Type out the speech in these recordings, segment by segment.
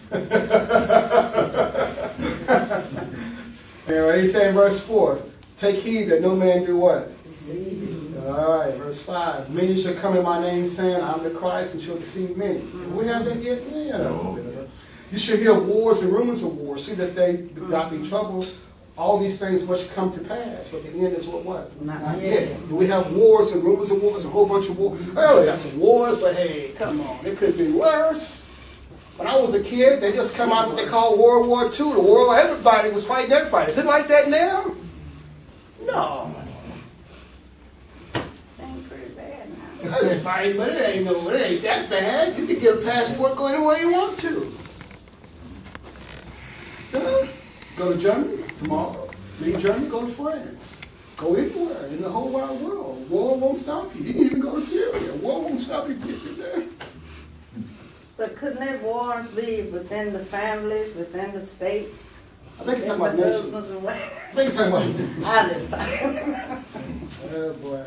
And what he say in verse 4? Take heed that no man do what? All right, verse 5. Many shall come in my name, saying, I'm the Christ, and shall deceive many. We have that yet? Yeah. You shall hear wars and rumors of wars. See that they do not be troubled. All these things must come to pass, but the end is what? Not yet. Do we have wars and rumors of wars, a whole bunch of wars? Well, we got some wars, but hey, come on, it could be worse. When I was a kid, they just come out what they call World War II, the war where everybody was fighting everybody. Is it like that now? No. Seems pretty bad now. That's fine, but it ain't that bad. You can get a passport, go anywhere you want to. Go to Germany tomorrow. Leave Germany, go to France. Go anywhere in the whole wide world. War won't stop you. You can even go to Syria. War won't stop you getting there. But couldn't there wars be within the families, within the states? I think it's talking about nations. I think it's talking about nations. I understand. Oh, boy.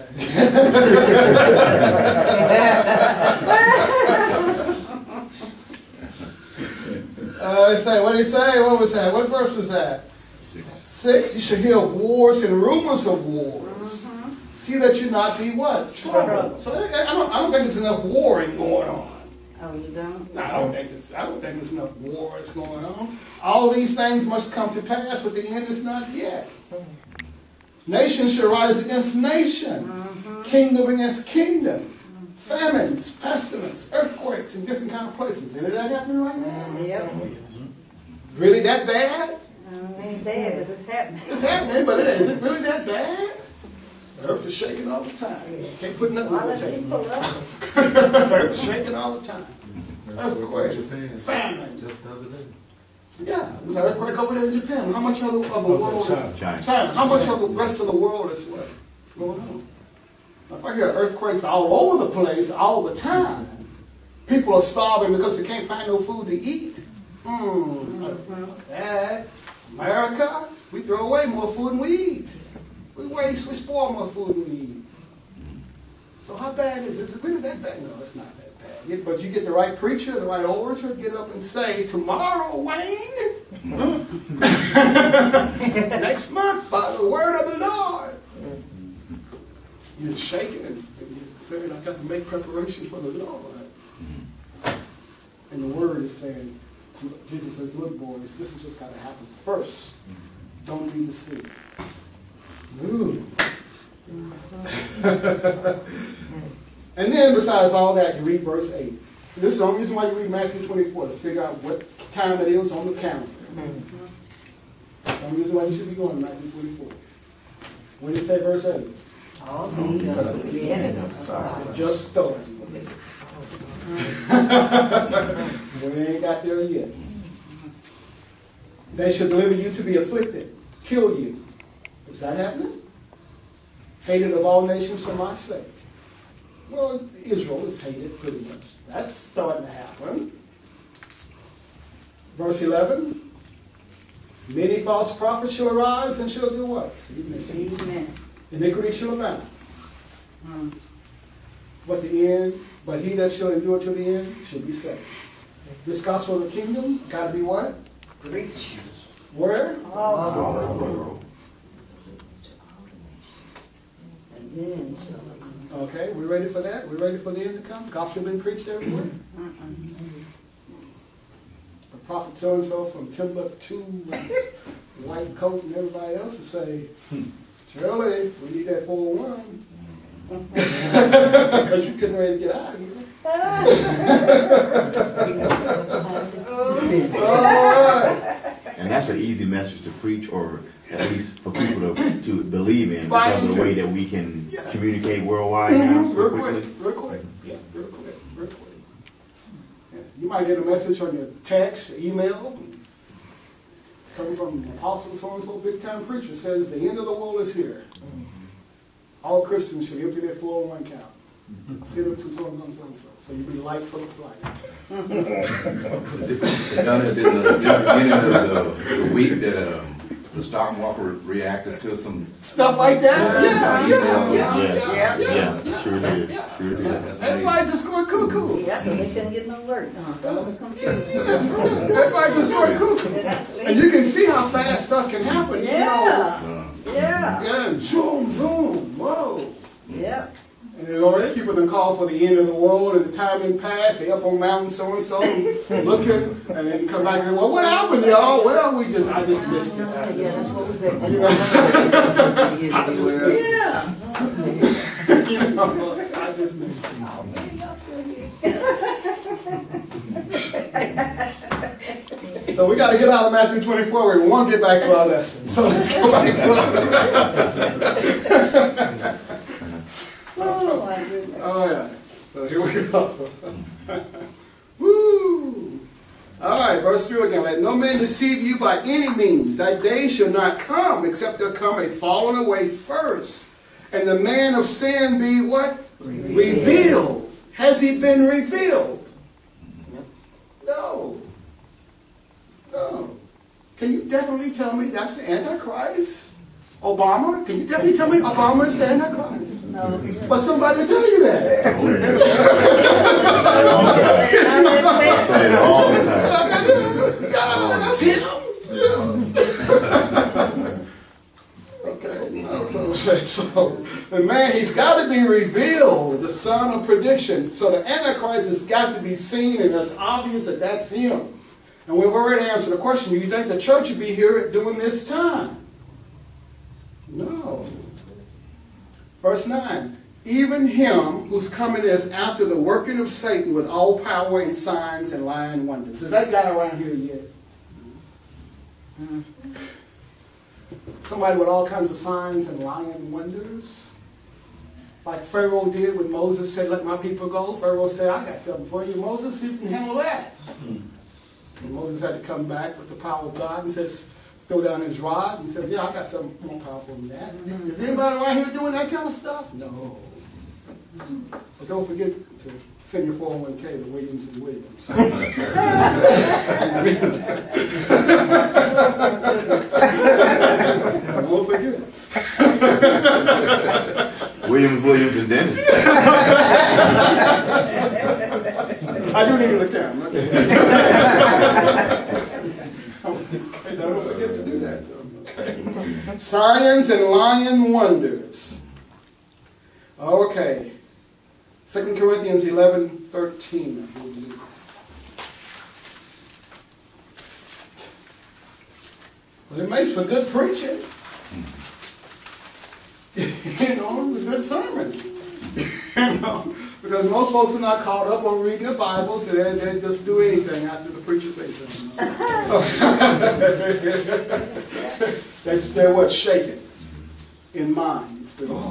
What did he say? What was that? What verse was that? 6. You shall hear wars and rumors of wars. See that you not be what? Troubled. So I don't think there's enough warring going on. Oh, you don't? No, I don't think there's enough wars going on. All these things must come to pass, but the end is not yet. Nation shall rise against nation, kingdom against kingdom, famines, pestilence, earthquakes in different kind of places. Isn't that happening right now? Yep. Really that bad? It ain't bad, but it's happening. It's happening, but is it really that bad? The earth is shaking all the time. Can't put nothing on the table. The earth's shaking all the time. Earthquakes, famine. Just the other day. Yeah, there's an earthquake over there in Japan. How much of the world is China? How much of the rest of the world is what's going on? If I hear earthquakes all over the place all the time, people are starving because they can't find no food to eat. America, we throw away more food than we eat. We waste, we spoil more food than we eat. So how bad is it? Is it really that bad? No, it's not that bad. But you get the right preacher, the right orator, get up and say, tomorrow, Wayne, next month, by the word of the Lord. You're shaking and you're saying, I've got to make preparation for the Lord. And the word is saying, Jesus says, look, boys, this is what's got to happen first. Don't be deceived. Ooh. And then, besides all that, you read verse 8. This is the only reason why you read Matthew 24, to figure out what time it is on the calendar. The only reason why you should be going to Matthew 24. What did it say, verse 8? All these are the beginning of sorrow. Just started. We ain't got there yet. They shall deliver you to be afflicted, kill you. Is that happening? Hated of all nations for my sake. Well, Israel is hated pretty much. That's starting to happen. Verse 11. Many false prophets shall arise and shall do what? Iniquity shall abound. But he that shall endure to the end shall be saved. This gospel of the kingdom got to be what? Preach. Where? All the world. Okay, we ready for that? We ready for the end to come? Gospel been preached everywhere? The prophet so-and-so from Timbuktu with white coat and everybody else to say, Shirley, we need that 401. Because you're getting ready to get out of here. All right. And that's an easy message to preach, or at least for people to believe in, because of the way that we can communicate worldwide now. Real quick. Yeah, real quick. Yeah. You might get a message on your text, email, coming from Apostle so-and-so, big-time preacher, says the end of the world is here. All Christians should empty their 401 account. Send them to so-and-so. So you be light for the flight. Donnell did the beginning of the week that the stock market reacted to some stuff like that. Yeah, sure did. Sure did. Everybody just going cuckoo. Yeah, but they couldn't get no work done on the computer. Everybody just going cuckoo. And you can see how fast stuff can happen. Yeah. Yeah. Yeah, zoom, zoom, whoa. Yep. And then already people then call for the end of the world and the time didn't pass. They up on mountain so and so looking, and then come back and well, what happened, y'all? Well, I just missed it. I just missed it. So we got to get out of Matthew 24 where we want to get back to our lesson. So let's go back to our lesson. Oh, my goodness. Oh, yeah. So here we go. Woo! All right, verse 3 again. Let no man deceive you by any means. That day shall not come, except there come a falling away first. And the man of sin be what? Revealed. Has he been revealed? No. No. Can you definitely tell me that's the Antichrist? Obama? Can you definitely tell me Obama is the Antichrist? No. But somebody will tell you that. Say it all the time. That's him. Okay. So the man, he's got to be revealed, the son of perdition. So the Antichrist has got to be seen, and it's obvious that that's him. And we've already answered the question, do you think the church would be here during this time? No. Verse 9. Even him whose coming is after the working of Satan with all power and signs and lying wonders. Is that guy around here yet? Somebody with all kinds of signs and lying wonders? Like Pharaoh did when Moses said, let my people go. Pharaoh said, I got something for you, Moses. See if you can handle that. And Moses had to come back with the power of God and says, throw down his rod and says, yeah, I got something more powerful than that. Is anybody around here doing that kind of stuff? No. But don't forget to send your 401k to Williams & Williams. Don't forget. Williams and Dennis. I do need an account. Okay. Don't forget to do that. Okay. Signs and lying wonders. Okay. 2 Corinthians 11:13. Well, it makes for good preaching. You know, it's a good sermon. You know, because most folks are not caught up on reading the Bible, so they just do anything after the preacher says something. They're what? Shaken in mind.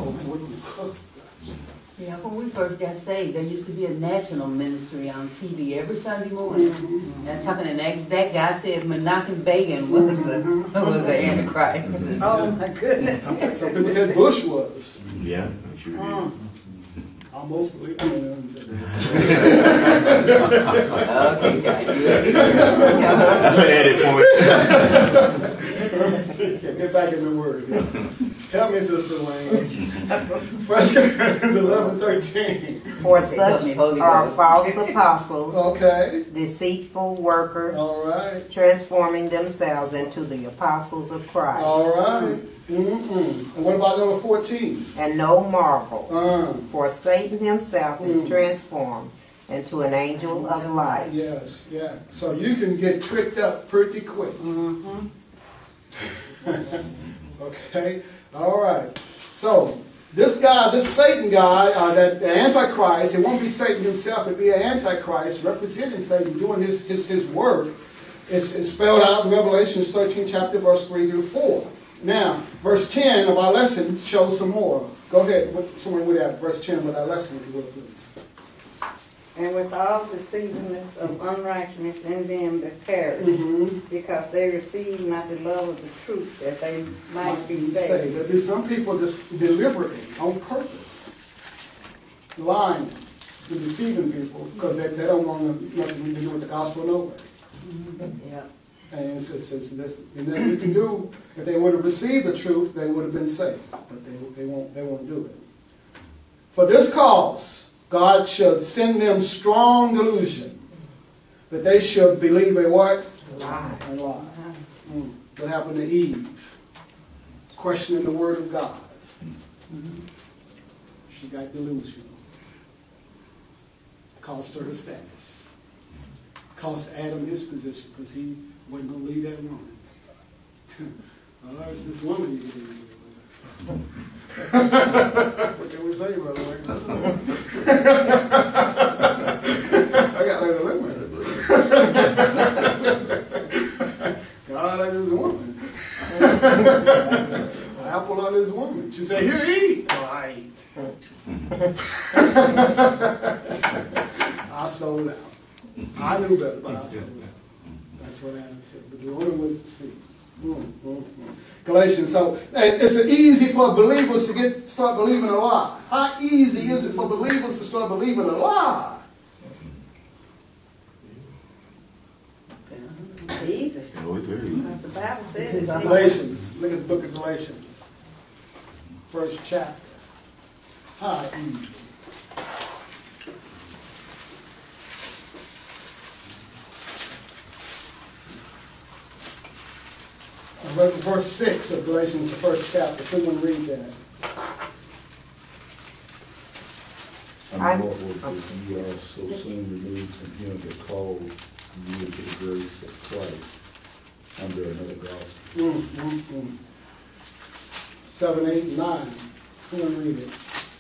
Yeah, when we first got saved, there used to be a national ministry on TV every Sunday morning. And talking, and that guy said Menachem Begin was the Antichrist. Oh my goodness. Some people said Bush was. Yeah, I'm sure did. Almost believe it. Okay, Jack. That's an edit point. Get back in the word. Help me, Sister Wayne. 1 Corinthians 11:13. For such are false apostles, Okay. deceitful workers, All right. transforming themselves into the apostles of Christ. All right. And what about number 14? And no marvel, for Satan himself is transformed into an angel of light. Yes, yeah. So you can get tricked up pretty quick. Okay. All right. So this guy, this Satan guy, that the Antichrist, it won't be Satan himself, it'll be an Antichrist representing Satan, doing his work. It's spelled out in Revelation 13 chapter verse 3 through 4. Now, verse 10 of our lesson shows some more. Go ahead. Someone would have verse 10 of our lesson, if you will, please. And with all deceitfulness of unrighteousness in them that perish, because they receive not the love of the truth, that they might be saved. There'll be some people just deliberately, on purpose, lying and deceiving people because they don't want nothing to do with the gospel no way. Yeah. And it says this, and then we can do, if they would have received the truth, they would have been saved. But they won't do it. For this cause, God should send them strong delusion, that they should believe a what? Lie. A lie. What happened to Eve? Questioning the word of God. She got delusional. Cost her status. Cost Adam his position because he wasn't going to leave that woman. Oh, it's this woman you can leave with. What can we say, brother? I got like a limit. God, like this woman. Apple on this woman. She said, here, eat. So I ate. I sold out. I knew better, but I sold out. That's what Adam said. But the woman was deceived. Galatians. So it's easy for believers to start believing a lie. How easy is it for believers to start believing a lie? Easy. Oh, it's very easy. The Bible said it. Galatians. Look at the book of Galatians. First chapter. How easy. Verse 6 of Galatians, the first chapter. Someone read that. And moreover, ye also soon removed from him that called you into the grace of Christ under another gospel. 7, 8, 9. Someone read it.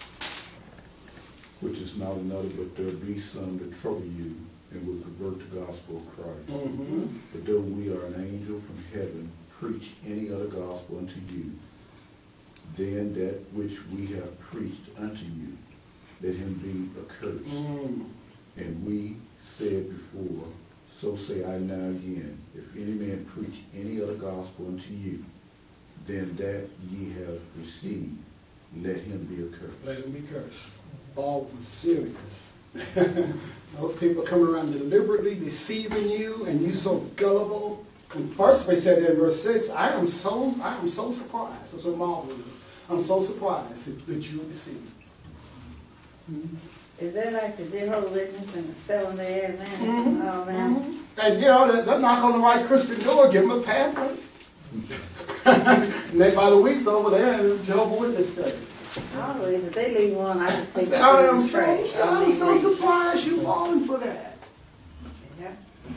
Which is not another, but there be some that trouble you and will pervert the gospel of Christ. But though we are an angel from heaven, preach any other gospel unto you, then that which we have preached unto you, let him be accursed. And we said before, so say I now again, if any man preach any other gospel unto you, then that ye have received, let him be accursed. Let him be cursed. Paul was serious. Those people coming around deliberately deceiving you, and you so gullible. And first they said in verse 6, I am so surprised. That's what Marvel is. I'm so surprised that you were deceived. Is that like the Jehovah's Witness and selling their ass and all that? And you know, they knock on the right Christian door, give them a pamphlet. And they by the weeks over there in Jehovah's Witness study. Always, if they leave one, I just take it to I'm the trash. so surprised you've fallen for that. Yeah.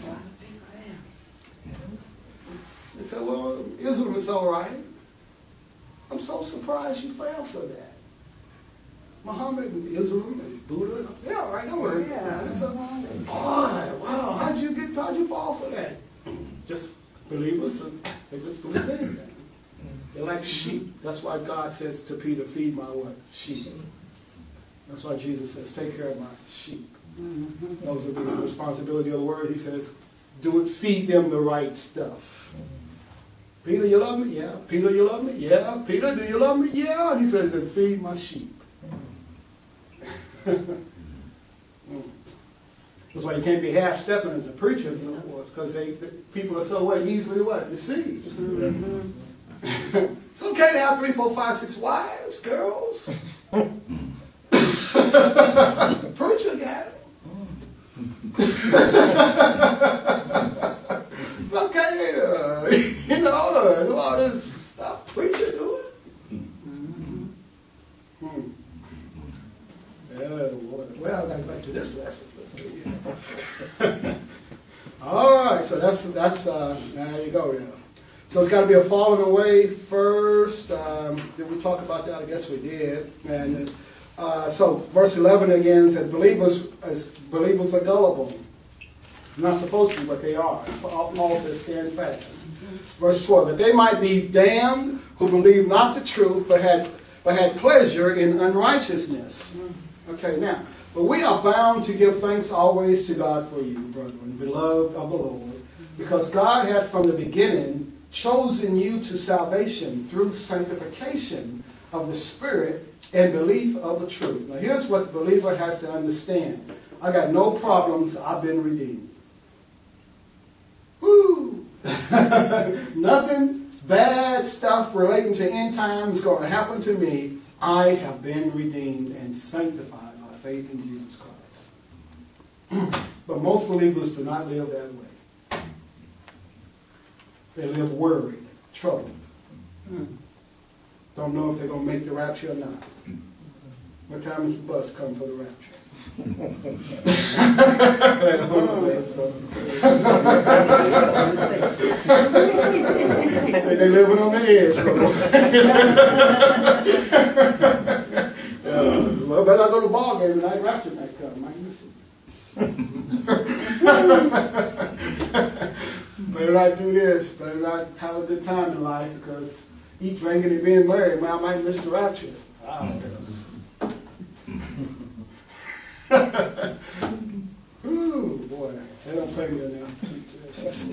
They said, well, Islam is all right. I'm so surprised you fell for that. Muhammad and Islam and Buddha, yeah, all right, don't worry. Yeah. Boy, wow, how'd you fall for that? Just believers, they just believe anything. They're like sheep. That's why God says to Peter, feed my what? Sheep. That's why Jesus says, take care of my sheep. Those are the responsibility of the word. He says, do it, feed them the right stuff. Peter, you love me? Yeah. Peter, you love me? Yeah. Peter, do you love me? Yeah. He says, then feed my sheep. That's why you can't be half-stepping as a preacher and so forth, because people are so easily deceived. It's okay to have 3, 4, 5, 6 wives, girls. The preacher got it. It's okay to, do all this stuff preacher doing. Well, I got back to this lesson. All right, so that's there you go. Yeah. So it's got to be a falling away first. Did we talk about that? I guess we did. And so verse 11 again said, believers are gullible. Not supposed to be, but they are. Paul says, stand fast. Verse 12, that they might be damned who believe not the truth, but had pleasure in unrighteousness. Okay, now, but we are bound to give thanks always to God for you, brethren, beloved of the Lord, because God had from the beginning chosen you to salvation through sanctification of the Spirit and belief of the truth. Now here's what the believer has to understand. I got no problems, I've been redeemed. Woo! Nothing bad stuff relating to end times is going to happen to me. I have been redeemed and sanctified by faith in Jesus Christ. But most believers do not live that way. They live worried, troubled. Don't know if they're going to make the rapture or not. What time is the bus coming for the rapture? They living on the edge. Well, better I go to the ball game tonight. Rapture might come. Might miss it. Better not do this. Better not have a good time in life, because eat, drinking, and being married, man, I might miss the rapture. Ooh, boy, they don't pay me enough to teach this.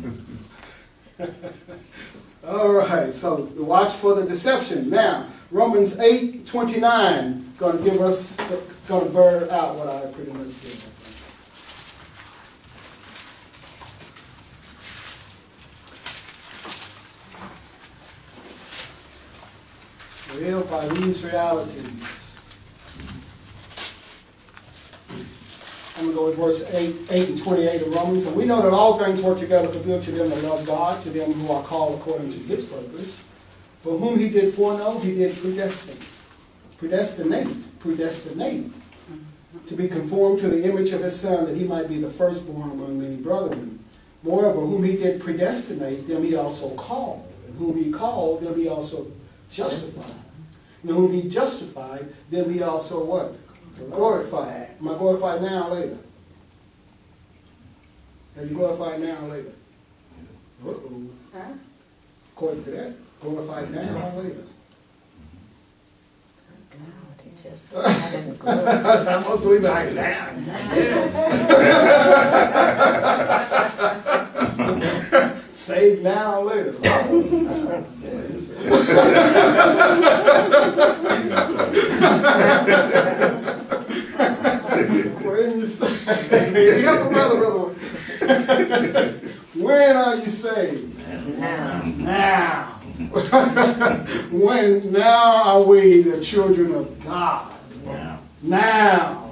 All right, so watch for the deception. Now, Romans 8:29 going to going to bear out what I pretty much said. Live by these realities. I'm going to go with verse 8 and 28 of Romans. And we know that all things work together for good to them that love God, to them who are called according to his purpose. For whom he did foreknow, he did predestinate, to be conformed to the image of his Son, that he might be the firstborn among many brethren. Moreover, whom he did predestinate, them he also called. And whom he called, them he also justified. And whom he justified, them he also what? Glorified. Am I glorified now or later? Are you glorified now or later? Uh-oh. Huh? According to that, glorified now or later? I must believe I am now. Yes. Saved now or later? Yes. When are you saved? Now. When now are we the children of God? Now.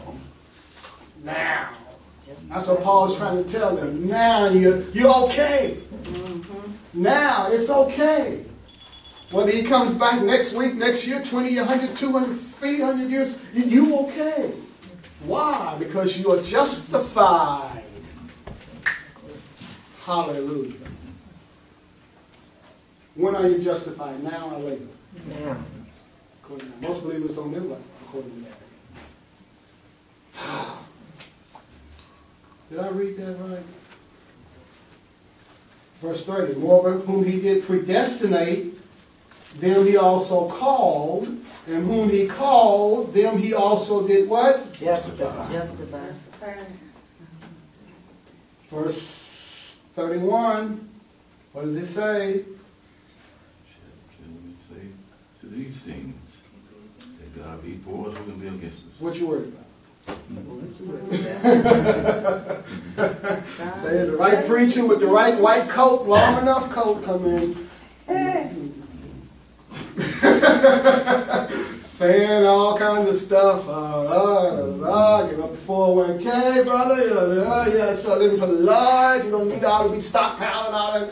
That's what Paul is trying to tell them. Now you're okay. Now it's okay. Whether he comes back next week, next year, 20, 100, 200, 300 years, you okay. Why? Because you are justified. Hallelujah. When are you justified? Now or later? Now. Most believers don't live like according to that. Did I read that right? Verse 30. Moreover, whom he did predestinate, them he also called. And whom he called, them he also did what? Justify. Verse 31. What does it say? Say to these things, that God be for us, who can be against us? What you worried about? Say the right preacher with the right white coat, long enough coat, come in. Saying all kinds of stuff. Give up the 401k, brother. Yeah, start living for the Lord. You don't need all to be stockpile and all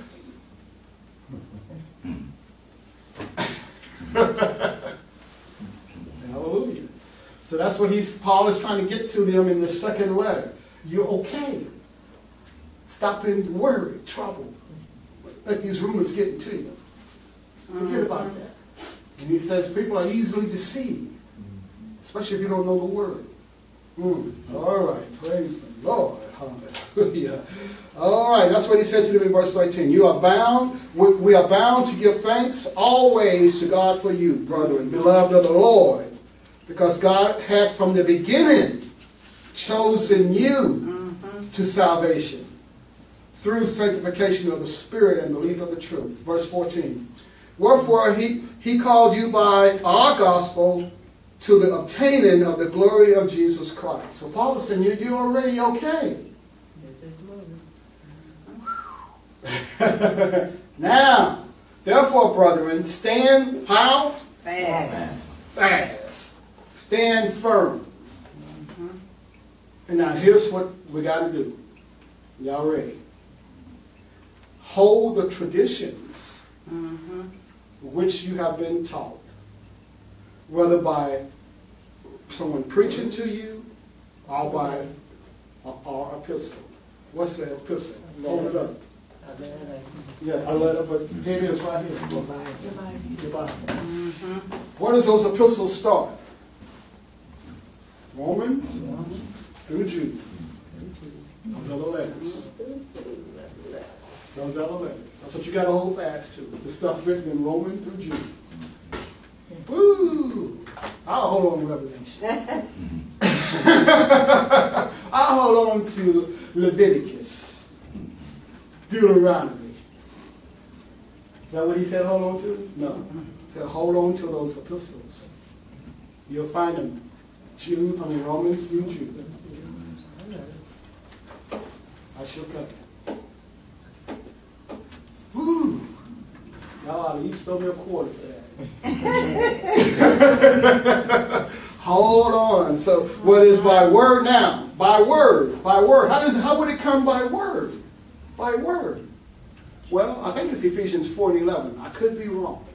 that. Hallelujah. So that's what Paul is trying to get to them in the second letter. You're okay. Stop being worried, troubled. Let these rumors get into you. Forget about that. And he says people are easily deceived, especially if you don't know the word. All right, praise the Lord. Hallelujah. All right, that's what he said to them in verse 13. We are bound to give thanks always to God for you, brethren, beloved of the Lord, because God had from the beginning chosen you to salvation through sanctification of the Spirit and belief of the truth. Verse 14. Wherefore he called you by our gospel to the obtaining of the glory of Jesus Christ. So Paul is saying you're already okay. Now, therefore, brethren, stand how? Fast. Fast. Stand firm. And now here's what we got to do. Y'all ready? Hold the traditions which you have been taught, whether by someone preaching to you or by our epistle. What's the epistle? Hold it up. Yeah, I let it, but here it is right here. Your Bible. Where does those epistles start? Romans through Jude. Those are the letters. Those are the letters. That's what you got to hold fast to. The stuff written in Romans through Jude. Woo! I'll hold on to Revelation. I'll hold on to Leviticus. Deuteronomy. Is that what he said hold on to? No. He said hold on to those epistles. You'll find them. Romans through Jude. That's your covenant. Woo! Y'all ought to each throw me a quarter for that. Hold on. So, whether it's by word now, by word. How would it come by word? By word. Well, I think it's Ephesians 4:11. I could be wrong.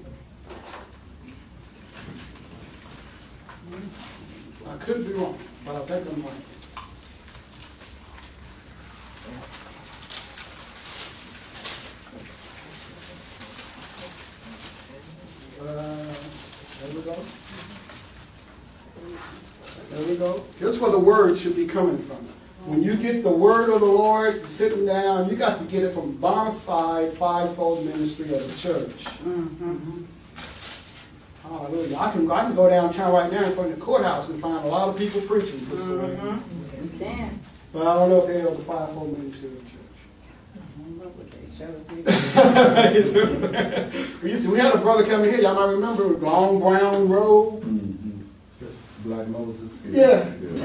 I could be wrong, but I think I'm right. There we go. There we go. Here's where the word should be coming from. When you get the word of the Lord sitting down, you got to get it from Northside fivefold ministry of the church. Hallelujah. I can go downtown right now in front of the courthouse and find a lot of people preaching this way. You can. But I don't know if they're of the fivefold ministry of the church. We had a brother coming here, y'all might remember, with long brown robe. Black Moses. Yeah.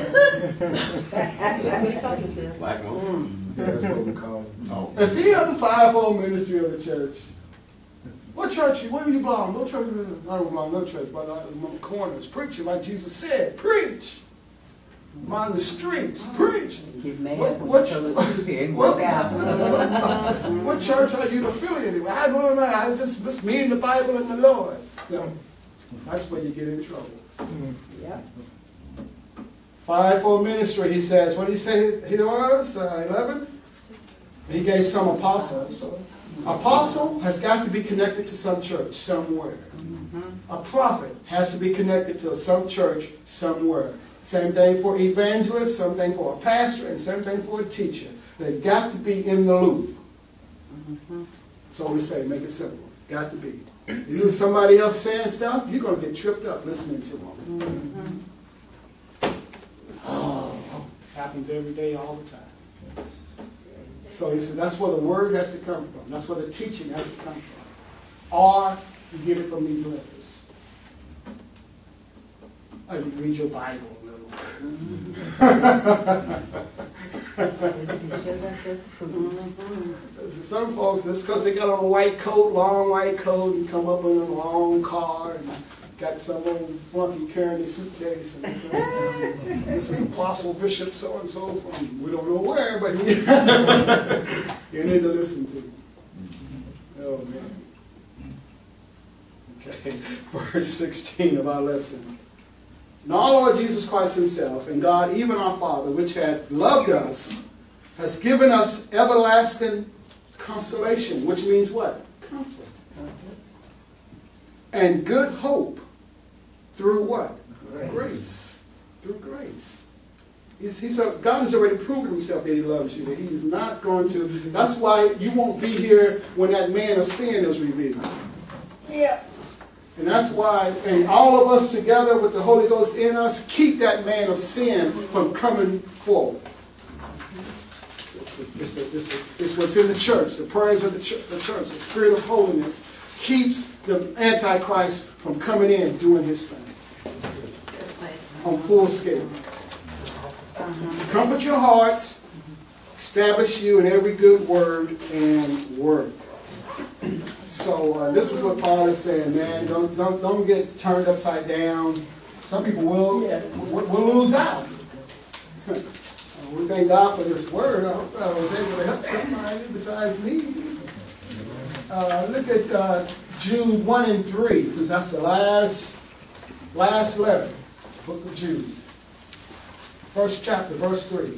Black Moses. That's what we call him. Oh. And see of the fivefold ministry of the church. What church? Where do you belong? No church. I don't belong no church, but I'm on the corners preaching like Jesus said. Preach. I'm on the streets. Preach. Get mad What church are you affiliated with? I don't know. I just me and the Bible and the Lord. No. That's where you get in trouble. Yep. Fivefold ministry, he says. What did he say he was? 11? He gave some apostles. Apostle has got to be connected to some church somewhere. A prophet has to be connected to some church somewhere. Same thing for evangelists, same thing for a pastor, and same thing for a teacher. They've got to be in the loop. So we say, make it simple. Got to be. You hear somebody else saying stuff, you're going to get tripped up listening to them. Oh, happens every day, all the time. So he said that's where the word has to come from. That's where the teaching has to come from. Or you get it from these letters. Or you read your Bible a little. Some folks, it's because they got on a white coat, long white coat, and come up in a long car, and got some old flunky carrying their suitcase. And this is Apostle Bishop so-and-so from we don't know where, but you need to listen to. Oh, man. Okay, verse 16 of our lesson. Now our Lord Jesus Christ himself, and God, even our Father, which hath loved us, has given us everlasting consolation, which means what? Comfort. And good hope through what? Grace. Through grace. God has already proven himself that he loves you, that he's not going to. That's why you won't be here when that man of sin is revealed. Yeah. And that's why, and all of us together with the Holy Ghost in us, keep that man of sin from coming forward. It's what's in the church, the prayers of the church, the spirit of holiness keeps the Antichrist from coming in doing his thing on full scale. Comfort your hearts, establish you in every good word and work. So this is what Paul is saying, man. Don't get turned upside down. Some people will lose out. We thank God for this word. I hope I was able to help somebody besides me. Look at Jude 1 and 3, since that's the last letter, book of Jude. First chapter, verse 3.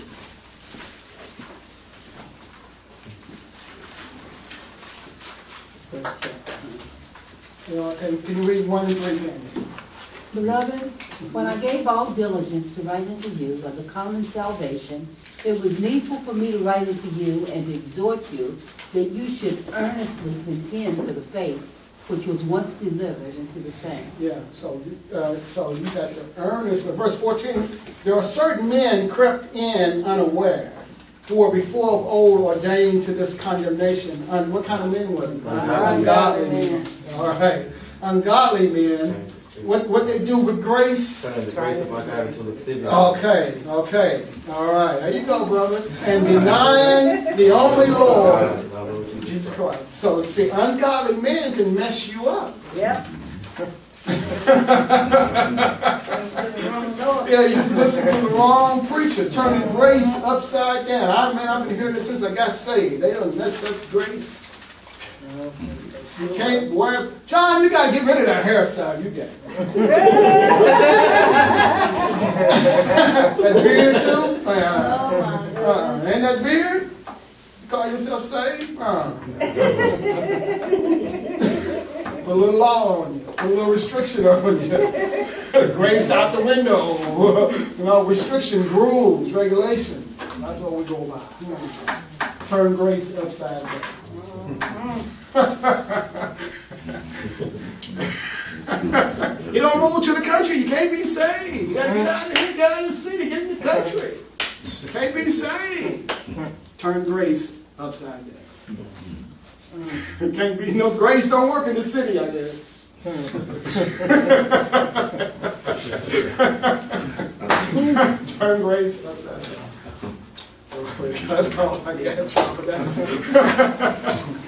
Can you read 1 and 3 again? Beloved, when I gave all diligence to write unto you of the common salvation, it was needful for me to write unto you and to exhort you that you should earnestly contend for the faith which was once delivered into the saints. Yeah, so you got the earnest. Verse 14, there are certain men crept in unaware, who were before of old ordained to this condemnation. What kind of men were they? Ungodly men. All right. Ungodly men. What they do with grace? Okay. All right. There you go, brother. And denying the only Lord, Jesus Christ. So, see, ungodly men can mess you up. Yep. Yeah, you listen to the wrong preacher, turning grace upside down. I've been hearing this since I got saved. They done messed up grace. You can't wear... John, you got to get rid of that hairstyle you got. That beard too? Ain't that beard? You call yourself saved? Put a little law on you. Put a little restriction on you. Grace out the window. Restrictions, rules, regulations. That's what we go by. Turn grace upside down. You don't move to the country, you can't be saved. You gotta get out of here, get out of the city, get in the country. You can't be saved. Turn grace upside down. There can't be no grace, don't work in the city, I guess. Turn grace upside down. That's all I got, y'all.